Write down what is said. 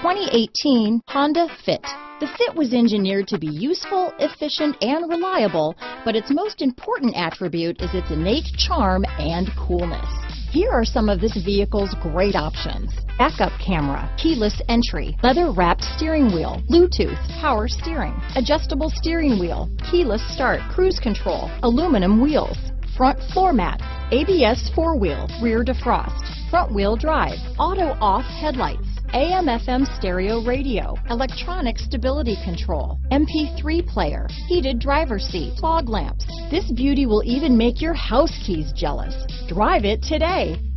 2018 Honda Fit. The Fit was engineered to be useful, efficient, and reliable, but its most important attribute is its innate charm and coolness. Here are some of this vehicle's great options: backup camera, keyless entry, leather-wrapped steering wheel, Bluetooth, power steering, adjustable steering wheel, keyless start, cruise control, aluminum wheels, front floor mats, ABS four-wheel, rear defrost, front-wheel drive, auto-off headlights, AM/FM stereo radio, electronic stability control, MP3 player, heated driver's seat, fog lamps. This beauty will even make your house keys jealous. Drive it today.